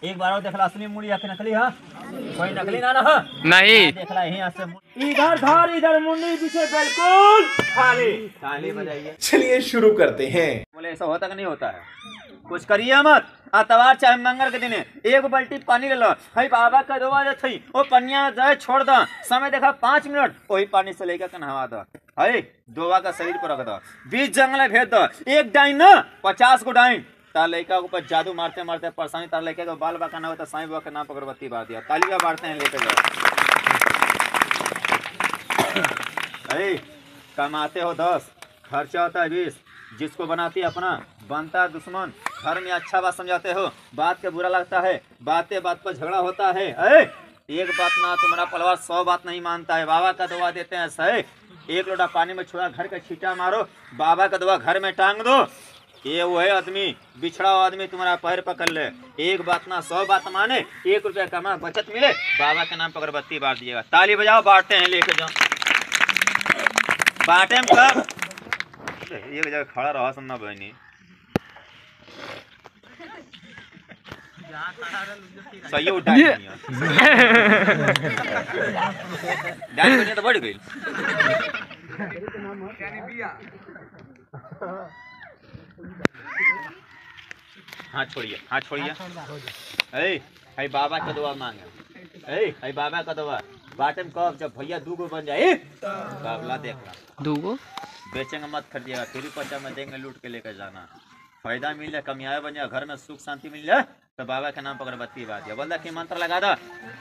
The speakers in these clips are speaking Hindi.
एक बार और देखला असली मुड़ी या नकली है? कोई नकली ना नहीं देखला यहाँ से इधर धार इधर मुंडी पीछे बिल्कुल खाली ताली बजाइए। चलिए शुरू करते हैं। बोले ऐसा होता कि नहीं होता है? कुछ करिए मत। अतवार चाहे मंगल के दिन एक बाल्टी पानी ले लो, भाई बाबा का दुआ जो थी वो पनिया जाए छोड़ दो, समय देखा 5 मिनट वही पानी से लेकर नहवा दो, है दुआ का शरीर पर रख दो, बीच जंगल भेज दो, एक डाइन ना 50 को डाइन तार लड़का ऊपर जादू मारते मारते परेशानी तार लड़के का बाल बाका ना होता साईं बाबा का नाम अगरबत्ती बार दिया, तालियां बांटते हैं लेके जाओ। कमाते हो 10 खर्चा होता है 20, जिसको बनाती है अपना बनता है दुश्मन। घर में अच्छा बात समझाते हो, बात के बुरा लगता है, बातें बात पर झगड़ा होता है। एक बात ना तुम्हारा परिवार 100 बात नहीं मानता है। बाबा का दुआ देते हैं सही, एक लोटा पानी में छोड़ा घर का छींटा मारो, बाबा का दुआ घर में टांग दो, ये वो है आदमी बिछड़ा हुआ आदमी तुम्हारा पैर पकड़ ले। एक बात ना 100 बात माने, 1 रुपया कमा बचत मिले, बाबा के नाम पर अगरबत्ती बांट दिएगा। ताली बजाओ, बांटते हैं, लेके जाओ। बांटे में कब एक जगह खड़ा रहा सुनना बहनी सही उठा तो बढ़ गई। हाथ छोड़िए, हाथ छोड़िए। भाई बाबा का दुआ मांगे, भाई बाबा का दुआ बाटे में कब जब भैया 2 गो बन जाए बाबला देखना 2 गो बेचेंगे मत खरीदिएगा, फिर पैसा में देंगे लूट के लेकर जाना, फायदा मिल जाए, कमियाए बन जाए, घर में सुख शांति मिल जाए तो बाबा के नाम पर अगरबत्ती बात दिया। बोल कि मंत्र लगा दो,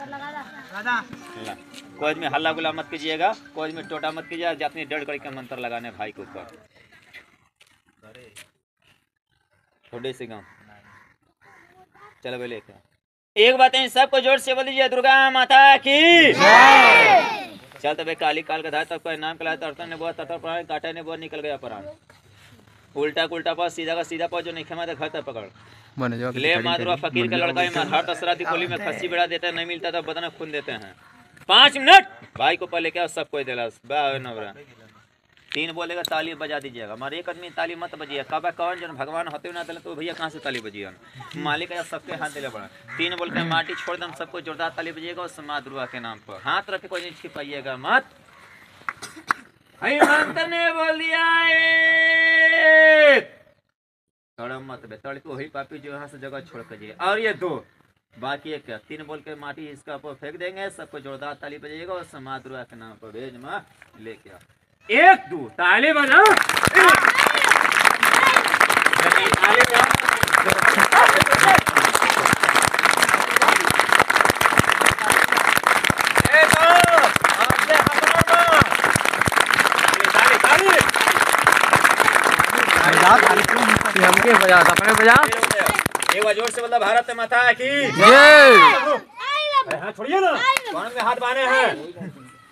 कोई में हल्ला गुला मत कीजिएगा, कोई में टोटा मत कीजिएगा, जितनी 1.5 कड़ी का मंत्र लगाने भाई के ऊपर। थोड़े से गाँव चलो बोले क्या एक बात है, सबको जोर से बोल दीजिए दुर्गा माता की चल तबे काली काल का धार तब कोई नाम कला तर्तन ने बहुत तटर पड़ा, काटा ने बहुत निकल गया प्राण, उल्टा उल्टा पास सीधा का सीधा पास, जो नहीं खेमा घर तक पकड़ ले माधुरा फकीर का लड़का है, हर तसराती कोली में खस्सी बिड़ा देता है, नहीं मिलता तो बदन खून देते हैं। 5 मिनट भाई को पहले क्या सब कोई दिला 3 बोलेगा ताली बजा दीजिएगा। हमारे एक आदमी ताली मत बजिए, कब कौन जन भगवान होते ना दिले तो भैया कहाँ से ताली बजिए, मालिक या सबके हाथ दिले पड़ा। 3 बोल के माटी छोड़ दम सबको जोरदार ताली बजिएगा और माँ दुर्गा के नाम पर हाथ रख के कोई नहीं छिपाइएगा मत। मंत्र ने बोल दिया थोड़ा मत बेतड़ को वही पापी जो यहाँ से जगह छोड़ कर जाइए। और ये 2 बाकी एक 3 बोल के माटी इसका ऊपर फेंक देंगे, सबको जोरदार ताली बजाइएगा और माँ दुर्गा के नाम पर भेज माँ लेके आओ। 1 2 ताली बजाओ, ताली बजाओ। हमके बजा अपने बजा एक बार जोर से बोला भारत माता की जय। हाथ छोड़िए ना, कौन में हाथ बांधे हैं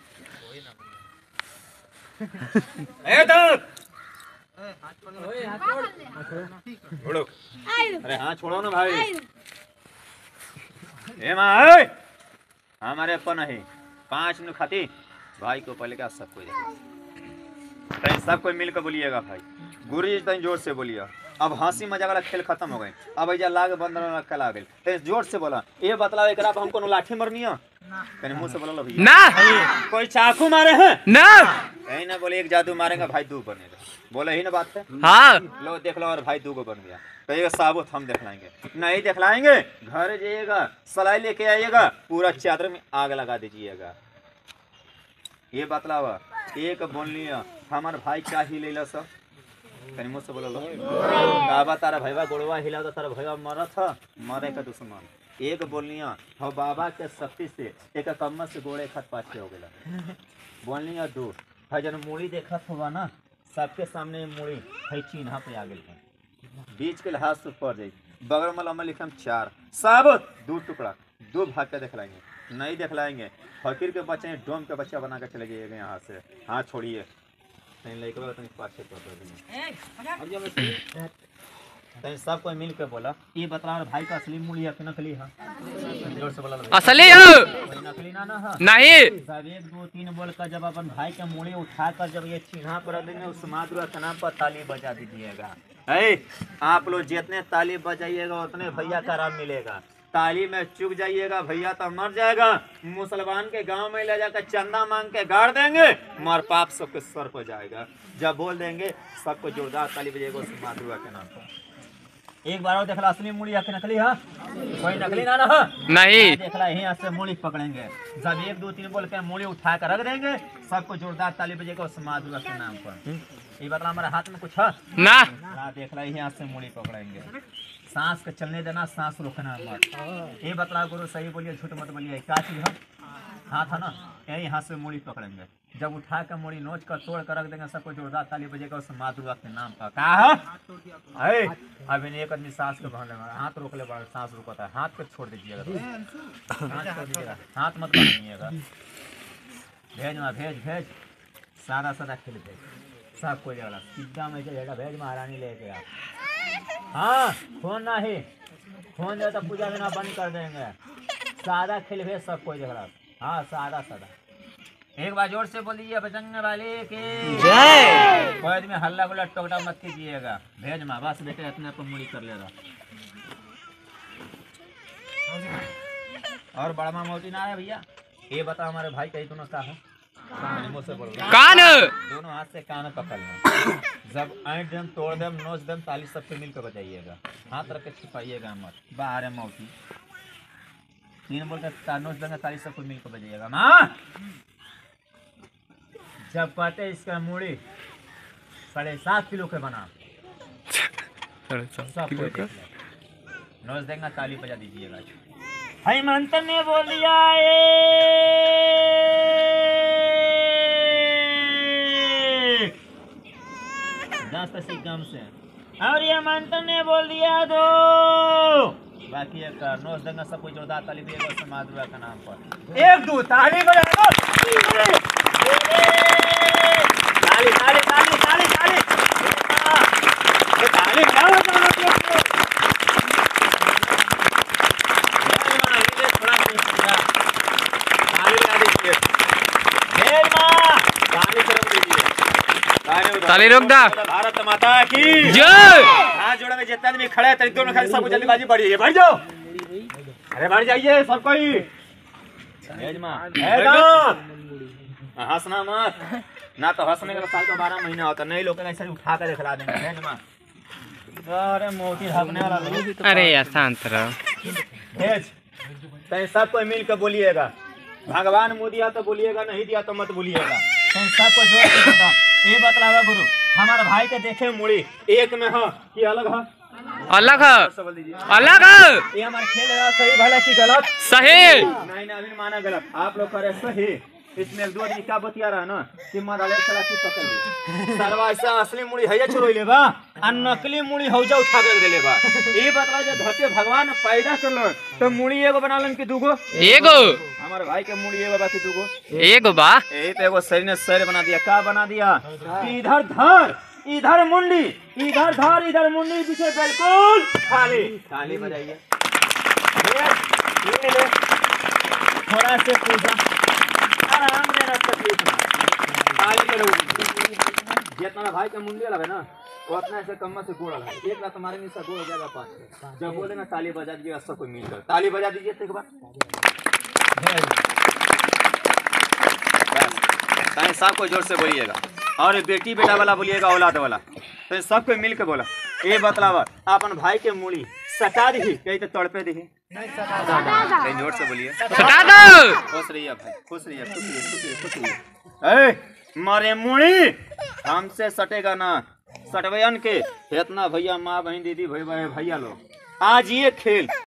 अरे हाँ छोड़ो ना भाई। हमारे अपन है 5 मिनट खाती भाई को पहले क्या सब कोई देखो, सब कोई मिलकर बोलिएगा भाई गुरु जी तक जोर से बोलिए। अब हंसी मजाक वाला खेल खत्म हो गए, अब ऐजा लाग बंद कला गई तो जोर से बोला ये बतलाओ एक हमको लाठी मरनी है कहीं मुंह से बोला भैया ना, कोई चाकू मारे हैं ना, कहीं ना बोले एक जादू मारेगा भाई 2 बनेगा, बोले ही ना बात है। हाँ लो देख लो और भाई 2 गो बन गया, कहिएगा साबुत हम दिखलाएंगे, नहीं दिखलाएंगे घर जाइएगा सलाई लेके आइएगा पूरा चादर में आग लगा दीजिएगा। ये बतलावा एक बोल लिया हमारे भाई क्या ही ले सब कहीं मुझसे बोलो बाबा तारा भैया गोड़वा हिला तो तारा भैया मरा था मरे का दुश्मन। एक बोलनिया हो बाबा के शक्ति से एक कम्मत से गोड़े खत पाछे हो गया। बोलनिया 2 जन मूड़ी देखा होगा ना सबके सामने मूड़ी है चिन्हा पे आ गई, बीच के हाथ से पड़ जाए, बगल में लम्बा लिखम 4 साबुत 2 टुकड़ा 2 भाग के दिखलाएंगे, नहीं दिखलाएंगे फकीर के बच्चे डोम के बच्चा बना के चले जाइएगा यहाँ से। हाथ छोड़िए सब कोई मिल के बोला ये बतला भाई का असली मूल्य है नकली है, जोर से बोला असली है नकली ना नहीं। सब 1 2 3 बोल कर जब अपन भाई का मूल्य उठा कर जब ये चिन्हा पर देंगे उस माँ दुर्गा के नाम पर ताली बजा दीजिएगा। आप लोग जितने ताली बजाइएगा उतने भैया का आराम मिलेगा। ताली में चुक जाइएगा भैया तो मर जाएगा। मुसलमान के गांव में ले जाकर चंदा मांग के गाड़ देंगे, मर पाप सबके सर पर जाएगा। जब बोल देंगे सबको जोरदार ताली बजेगा उस माधुआ के नाम पर। एक बार और देखला असली मूली आके नकली है, कोई नकली ना रहा नहीं। देखला यहीं से मूली पकड़ेंगे, जब 1 2 3 बोल के मूली उठा कर रख देंगे, सबको जोरदार ताली बजेगा उस माधुआ के नाम पर। ये बता हमारे हाथ में कुछ है ना, देखला यहाँ से मूली पकड़ेंगे। सांस के चलने देना, सांस रोकना मत। ये बतला गुरु सही बोलिए झूठ मत बोलिए। क्या चीज है? हाथ है ना, यही हाथ से मूली पकड़ेंगे, जब उठा कर मूली नोच कर तोड़ कर रख देंगे, सबको जोरदार ताली बजेगा उस माधुआ के नाम पर। कहा है अब एक आदमी सांस के बहने लगा, हाथ रोक ले, सांस रुकता है, हाथ पे छोड़ दीजिएगा, हाथ छोड़ दीजिएगा, हाथ मत बढ़ाइएगा। भेज माँ भेज भेज, सादा सादा खेल भेज, सब कोई जगह सीधा में जाएगा। भेज महारानी लेके आप। हाँ फोन ना ही, फोन दे तो पूजा बिना बंद कर देंगे। सादा खेल भेज सब कोई जगह। हाँ सादा सादा। एक बार जोर से बोलिए बजरंग वाले के जय। कोई आदमी हल्ला गुल्ला टोकटा मत कीजिएगा। भेज माँ बस बेटे अपने आप मूड़ी कर लेगा। और बड़ा माँ मोती ना है भैया, ये बता हमारे भाई कहीं दोनों का है कान, दोनों हाथ से कान पकड़ना। जब ऐंठ देम तोड़ देम नोच देम ताली सबसे मिलकर बजाइएगा, हाथ रख के छिपाइएगा मत। बाहर है मौती 3 बोल कर नोच देंगे, ताली सबको मिलकर बजाइएगा। माँ जब कहते इसका मूड़ी 7.5 किलो के बना, सब नोच देंगे, ताली बजा दीजिएगा। हेमंत ने बोलिया 10 पैसे कम से, और ये हेमंत ने बोल दिया 2, बाकी एक नोच देंगे, सब कोई जोरदार ताली दिएगा माधुआ का नाम पर। 1 2 ताली बजाओ, ताली ताली ताली ताली ताली ताली क्या होता है? ताली रोक दा। भारत माता की जय। हाथ जोड़े में जितना भी खड़े हैं दोनों खाली सब जल्दीबाजी बढ़ी है, बढ़ जाओ, अरे बढ़ जाइए सब कोई। हंसना मत ना, तो हंसने का साल का 12 महीना होता, नहीं लोग ऐसे उठा कर दिखला देंगे। अरे मोती हकने वाला लोग, अरे यार शांत रहो। भेज कहीं सब कोई मिल कर बोलिएगा। भगवान मुँह दिया तो बोलिएगा, नहीं दिया तो मत बोलिएगा। कहीं सबको जोड़ के बता। ये बतलावा गुरु हमारे भाई के देखे मुड़ी एक में है कि अलग है? अलग है, अलग है। ये हमारे खेल रहा सही भला की गलत? सही। नहीं ना अभी माना गलत, आप लोग करे सही। इसमें 2 आदमी क्या बतिया रहा ना कि मदाले चला की पकड़ ली सरवा, ऐसा असली मुड़ी है छोड़ लेबा आ नकली मुड़ी हौजा उठा कर दे लेबा। ये बतला जो धरती भगवान पैदा करलो तो मुड़ी एगो बना लन कि 2 गो? एगो। हमारे भाई के मुड़ी एगो बाकी 2 गो? एगो बा। यही पे एगो सर ने सर बना दिया। क्या बना दिया? इधर धर इधर मुंडी, इधर धर इधर मुंडी, पीछे बिल्कुल खाली। ताली बजाइए, थोड़ा से पूजा आराम देना, तकलीफ ना। ताली करो, जितना भाई का मुंडी लगे ना उतना ऐसे कम से गोड़ लगा, एक रात हमारे नीचे गोड़ हो जाएगा 5। जब बोलेगा ताली बजा दीजिएगा, सबको मिलकर ताली बजा दीजिए। एक बार सबको जोर से बोलिएगा, और बेटी बेटा वाला बोलिएगा, औलाद वाला, तो सबको मिल के बोला। ये बतलावा अपन भाई के मूड़ी सटा दी कहीं तो तड़पे दी, कहीं जोर से बोलिए सटा दो। खुश रहिए भाई, खुश रहिए, खुश रहिए, खुश रहिए, खुश रहिए। मारे मूड़ी हमसे सटेगा ना, सटवयन के इतना भैया माँ बहन दीदी भाई भैया लोग आज ये खेल